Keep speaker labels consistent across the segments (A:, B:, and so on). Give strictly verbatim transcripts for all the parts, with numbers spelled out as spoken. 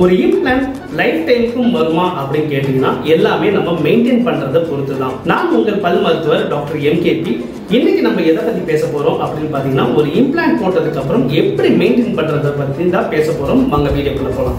A: ஒரு implant life டைமுக்கும் வருமா அப்படின்னு கேட்டீங்கன்னா எல்லாமே நம்ம மெயின்டைன் பண்றதை பொறுத்து தான். நான் உங்கள் பல் மருத்துவர் டாக்டர் எம் கே பி. இன்னைக்கு நம்ம எதை பத்தி பேச போறோம் அப்படின்னு பாத்தீங்கன்னா, ஒரு இம்ப்ளான்ட் போட்டதுக்கு அப்புறம் எப்படி மெயின்டைன் பண்றதை பத்தி தான் பேச போறோம். வாங்க வீடியோக்குள்ள போலாம்.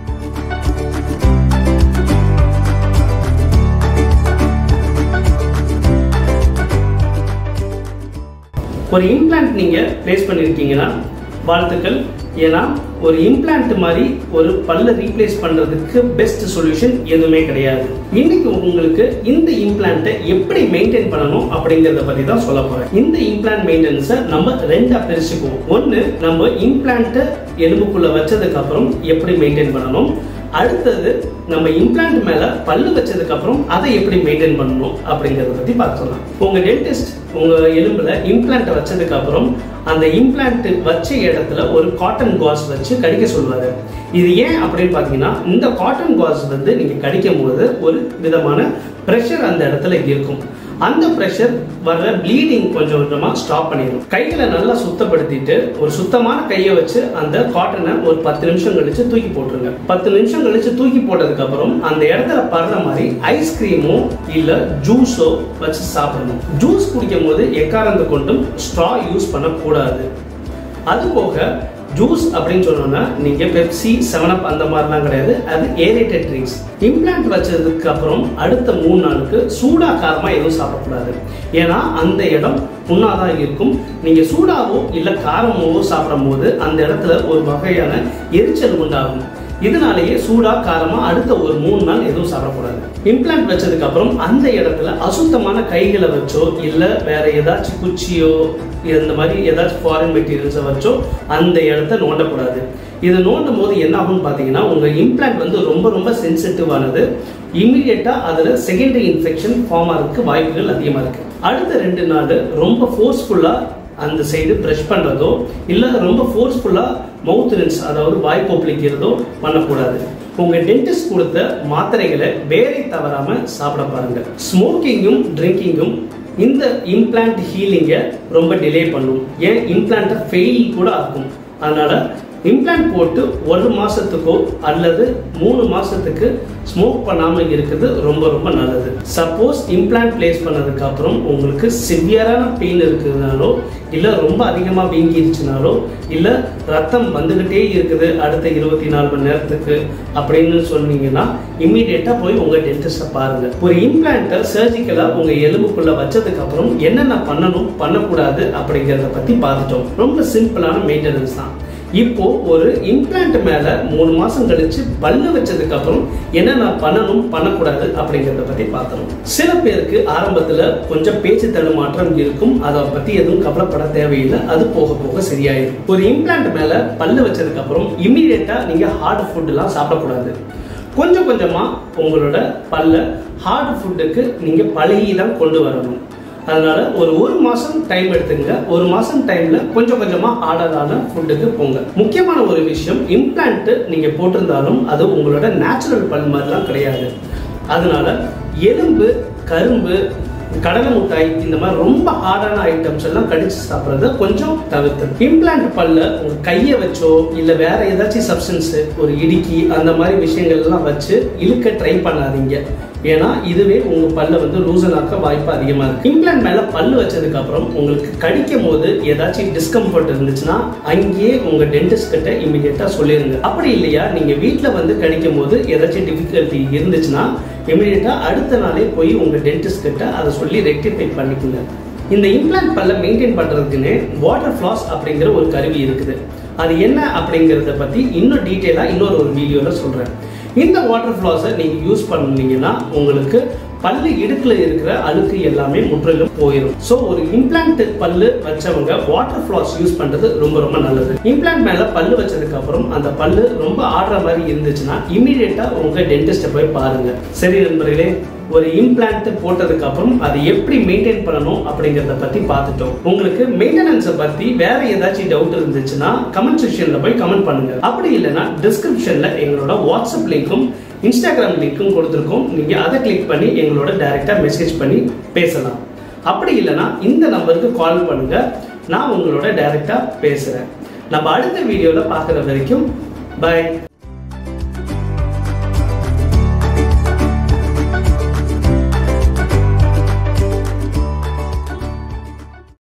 A: ஒரு இம்ப்ளான்ட் நீங்க பிளேஸ் பண்ணிருக்கீங்கன்னா வாழ்த்துக்கள். ஏன்னா ஒரு இம்ப்ளான்ட் மாதிரி ஒரு பல்ல ரீப்ளேஸ் பண்றதுக்கு பெஸ்ட் சொல்யூஷன் எதுவுமே கிடையாது. இன்னைக்கு உங்களுக்கு இந்த இம்ப்ளான்ட்டை எப்படி மெயின்டைன் பண்ணணும் அப்படிங்கறத பத்தி தான் சொல்ல போறேன். இந்த இம்ப்ளான்ட் மெயின்டெனன்ஸை நம்ம ரெண்டா பிரிச்சுக்குவோம். ஒன்னு, நம்ம இம்ப்ளான்ட்டை எலும்புக்குள்ள வச்சதுக்கு அப்புறம் எப்படி மெயின்டைன் பண்ணணும். அடுத்தது, நம்ம இம்ப்ளான்ட் மேல பல்லு வச்சதுக்கு அப்புறம் அதை எப்படி மெயின்டைன் பண்ணணும் அப்படிங்கறத பத்தி பார்க்கலாம். உங்க டென்டிஸ்ட் உங்க எலும்புல இம்ப்ளான்ட் வச்சதுக்கு அப்புறம் அந்த இம்ப்ளான்ட் வச்ச இடத்துல ஒரு காட்டன் காஸ் வச்சு கடிக்க சொல்லுவாரு. இது ஏன் அப்படின்னு பாத்தீங்கன்னா, இந்த காட்டன் காஸ் வந்து நீங்க கடிக்கும் போது ஒரு விதமான பிரஷர் அந்த இடத்துல இருக்கும். அந்த பிரஷர் வர்ற ப்ளீடிங் கொஞ்சம் கொஞ்சமா ஸ்டாப் பண்ணிடும். கைகளை நல்லா சுத்தப்படுத்திட்டு ஒரு சுத்தமான கையை வச்சு அந்த காட்டனை ஒரு பத்து நிமிஷம் கழிச்சு தூக்கி போட்டுருங்க. பத்து நிமிஷம் கழிச்சு தூக்கி போட்டதுக்கு அப்புறம் அந்த இடத்துல படுற மாதிரி ஐஸ்கிரீமோ இல்ல ஜூஸோ வச்சு சாப்பிடணும். ஜூஸ் குடிக்கும் போது எக்காரந்து கொண்டும் ஸ்ட்ரா யூஸ் பண்ணக்கூடாது. அது போக ஜூஸ் அப்படின்னு சொன்னோம்னா நீங்க பெப்சி, செவன் அப் அந்த மாதிரிலாம் கிடையாது. அது ஏரேட்டட் ட்ரிங்க்ஸ். இம்ப்ளான்ட் வச்சதுக்கு அப்புறம் அடுத்த மூணு நாளுக்கு சூடா காரமா எதுவும் சாப்பிடக்கூடாது. ஏன்னா அந்த இடம் புண்ணாதான் இருக்கும். நீங்க சூடாவோ இல்ல காரமோ சாப்பிடும் போது அந்த இடத்துல ஒரு வகையான எரிச்சல் உண்டாகும். இதனாலேயே சூடா காரமா அடுத்த ஒரு மூணு நாள் எதுவும் சாப்பிடக்கூடாது. இம்ப்ளான்ட் வச்சதுக்கு அப்புறம் அந்த இடத்துல அசுத்தமான கைகளை வச்சோ இல்ல வேற ஏதாச்சும் குச்சியோ இந்த மாதிரி ஏதாச்சும் ஃபாரின் மெட்டீரியல்ஸை வச்சோ அந்த இடத்த நோண்டக்கூடாது. இதை நோண்டும் போது என்ன ஆகும்னு பாத்தீங்கன்னா, உங்க இம்ப்ளான்ட் வந்து ரொம்ப ரொம்ப சென்சிட்டிவானது. இமீடியட்டா அதுல செகண்டரி இன்ஃபெக்ஷன் ஃபார்ம் ஆகிறதுக்கு வாய்ப்புகள் அதிகமா இருக்கு. அடுத்த ரெண்டு நாள் ரொம்ப ஃபோர்ஸ்ஃபுல்லா அந்த சைடு பிரஷ் பண்றதோ இல்ல ரொம்ப ஃபோர்ஸ்ஃபுல்லா மவுத் ரின்ஸ் அதாவது வாய் கொப்பளிக்கிறதோ பண்ணக்கூடாது. உங்க டென்டிஸ்ட் கொடுத்த மாத்திரைகளை வேலை தவறாம சாப்பிட பாருங்க. ஸ்மோக்கிங்கும் ட்ரிங்கிங்கும் இந்த இம்ப்ளான்ட் ஹீலிங்கை ரொம்ப டிலே பண்ணும். ஏன் இம்ப்ளான்ட்டை ஃபெயில் கூட ஆகும். அதனால இம்ப்ளான்ட் போட்டு ஒரு மாசத்துக்கோ அல்லது மூணு மாசத்துக்கு ஸ்மோக் பண்ணாம இருக்குது ரொம்ப ரொம்ப நல்லது. சப்போஸ் இம்ப்ளான்ட் பிளேஸ் பண்ணதுக்கு அப்புறம் உங்களுக்கு சிவியரான பெயின் இருக்குதுனாலோ இல்ல ரொம்ப அதிகமா வீங்கிருச்சுனாலோ இல்ல ரத்தம் வந்துகிட்டே இருக்குது அடுத்த இருபத்தி நாலு மணி நேரத்துக்கு அப்படின்னு சொன்னீங்கன்னா இம்மீடியட்டா போய் உங்க டென்டிஸ்ட பாருங்க. ஒரு இம்ப்ளான்ட்டை சர்ஜிக்கலா உங்க எலும்புக்குள்ள வச்சதுக்கு அப்புறம் என்னென்ன பண்ணணும் பண்ணக்கூடாது அப்படிங்கறத பத்தி பார்த்துட்டோம். ரொம்ப சிம்பிளான மெயின்டெனன்ஸ் தான். இப்போ ஒரு இம்ப்ளான்ட் மேல மூணு மாசம் கழிச்சு பல்லு வச்சதுக்கு அப்புறம் என்னென்ன பண்ணணும் பண்ணக்கூடாது அப்படிங்கறத பத்தி பார்த்தோம். சில பேருக்கு ஆரம்பத்துல கொஞ்சம் பேச்சு தடுமாற்றம் இருக்கும். அதை பத்தி எதுவும் கவலைப்பட தேவையில்லை. அது போக போக சரியாயிடும். ஒரு இம்ப்ளான்ட் மேல பல்லு வச்சதுக்கு அப்புறம் இமீடியட்டா நீங்க ஹார்ட் ஃபுட் எல்லாம் சாப்பிடக்கூடாது. கொஞ்சம் கொஞ்சமா உங்களோட பல்ல ஹார்ட் ஃபுட்டுக்கு நீங்க பழகிதான் கொண்டு வரணும். அதனால ஒரு ஒரு மாசம் டைம் எடுத்துங்க. ஒரு மாசம் டைம்ல கொஞ்சம் கொஞ்சமா ஹார்டான ஃபுட்டுக்கு போங்க. முக்கியமான ஒரு விஷயம், இம்ப்ளான்ட் நீங்க போட்டிருந்தாலும் அது உங்களோட நேச்சுரல் பல் மாதிரிலாம் கிடையாது. அதனால எலும்பு, கரும்பு, கடலை மிட்டாய் இந்த மாதிரி ரொம்ப ஹார்டான ஐட்டம்ஸ் எல்லாம் கடிச்சு சாப்பிட்றத கொஞ்சம் தவிர்த்து, இம்ப்ளான்ட் பல்ல உங்க கையை வச்சோ இல்ல வேற ஏதாச்சும் சப்ஸ்டன்ஸ் ஒரு இடுக்கி அந்த மாதிரி விஷயங்கள் எல்லாம் வச்சு இழுக்க ட்ரை பண்ணாதீங்க. ஏன்னா இதுவே உங்க பல்ல வந்து லூசன் ஆக்க வாய்ப்பு அதிகமா இருக்கு. இம்ப்ளான்ட் மேல பல்லு வச்சதுக்கு அப்புறம் உங்களுக்கு கடிக்கும் போது ஏதாச்சும் டிஸ்கம்ஃபர்ட் இருந்துச்சுன்னா அங்கேயே உங்க டென்டிஸ்ட் கிட்ட இமீடியட்டா சொல்லிருங்க. அப்படி இல்லையா நீங்க வீட்டுல வந்து கடிக்கும் போது ஏதாச்சும் டிஃபிகல்ட்டி இருந்துச்சுன்னா இமீடியட்டா அடுத்த நாளே போய் உங்க டென்டிஸ்ட் கிட்ட அதை சொல்லி ரெக்டிஃபை பண்ணிக்கோங்க. இந்த இம்ப்ளான்ட் பல்ல மெயின்டைன் பண்றதுக்குன்னு வாட்டர் ஃப்ளாஸ் அப்படிங்கிற ஒரு கருவி இருக்குது. அது என்ன அப்படிங்கறத பத்தி இன்னும் டீட்டெயிலா இன்னொரு ஒரு வீடியோல சொல்றேன். இந்த வாட்டர் ஃப்ளாஸை நீங்க யூஸ் பண்ணீங்கன்னா உங்களுக்கு பல்லு இடுக்குல இருக்கிற அழுக்கு எல்லாமே முற்றிலும் போயிடும். சோ ஒரு இம்ப்ளான்ட் பல்லு வச்சவங்க வாட்டர் ஃப்ளாஸ் யூஸ் பண்றது ரொம்ப ரொம்ப நல்லது. இம்ப்ளான்ட் மேல பல்லு வச்சதுக்கு அப்புறம் அந்த பல்லு ரொம்ப ஆடுற மாதிரி இருந்துச்சுன்னா இமீடியட்டா உங்க டென்டிஸ்ட போய் பாருங்க. சரி நண்பர்களே, ஒரு இம்ப்ளான்ட் போட்டதுக்கு அப்புறம் அதை எப்படி மெயின்டைன் பண்ணணும் அப்படிங்கறத பத்தி பார்த்துட்டோம். உங்களுக்கு மெயின்டெனன்ஸ் பத்தி வேற ஏதாச்சும் டவுட் இருந்துச்சுன்னா கமெண்ட் செக்ஷன்ல போய் கமெண்ட் பண்ணுங்க. அப்படி இல்லைன்னா டிஸ்கிரிப்ஷன்ல எங்களோட வாட்ஸ்அப் லிங்க்கும் இன்ஸ்டாகிராம் லிங்க்கும் கொடுத்துருக்கோம். நீங்க அதை கிளிக் பண்ணி எங்களோட டைரக்டா மெசேஜ் பண்ணி பேசலாம். அப்படி இல்லைன்னா இந்த நம்பருக்கு கால் பண்ணுங்க. நான் உங்களோட டைரக்டா பேசுறேன். நம்ம அடுத்த வீடியோல பார்க்குற வரைக்கும் பை.